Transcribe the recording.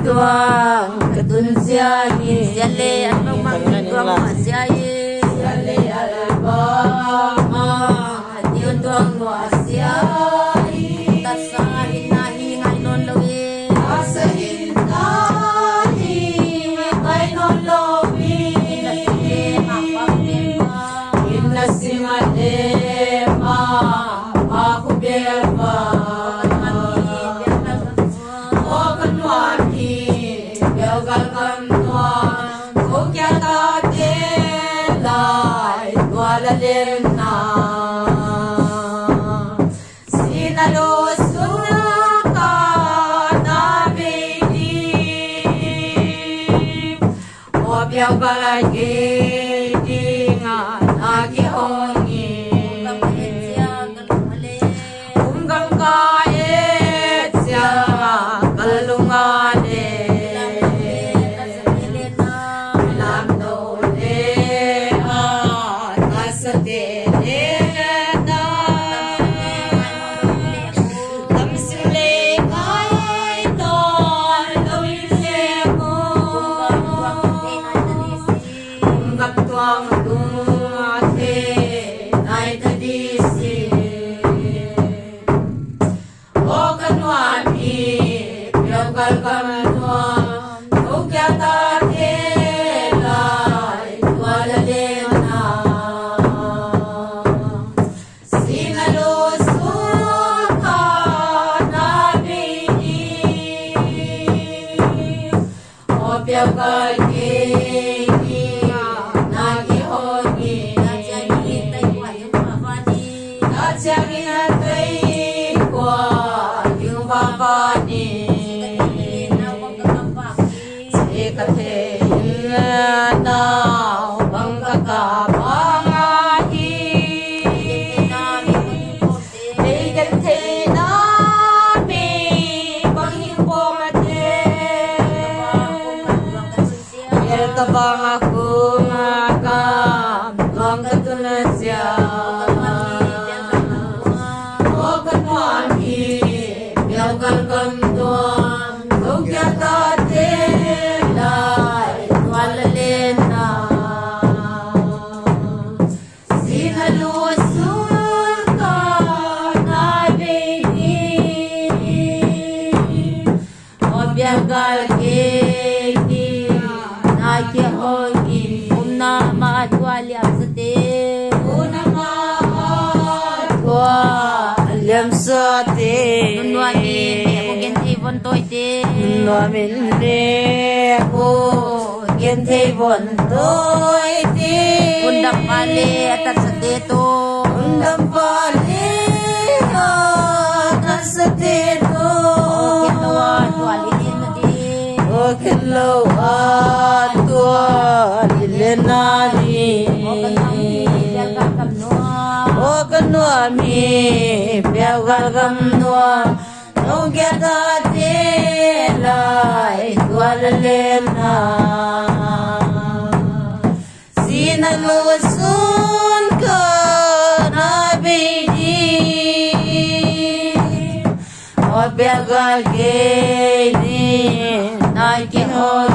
tuang katun siagi siale ang mga tuang siagi siale alba diun tuang mo siagi tasahin nahi ngay non lawi tasahin nahi ngay non lawi inasimade aku berba Lerna sinalusuka na baby obiang balagi nga nagihongi unggang kaet siya kalungane Tabang aku ngagam long ketunasya oh kenuan hi biarkan kentuan lugya tate lai walalena sinalusul ka na baby oh biarkan Una maadwali absate Una maadwali absate Nunwamin ako gentibon toite Nunwamin ako gentibon toite Undang pali atat sa teto Undang pali atat sa teto Kinawad din na din Kinawad Lenani oh kanua mi biagal kamnua no gyata telai dwalena sinalusun ka na baby oh biagal geni na ki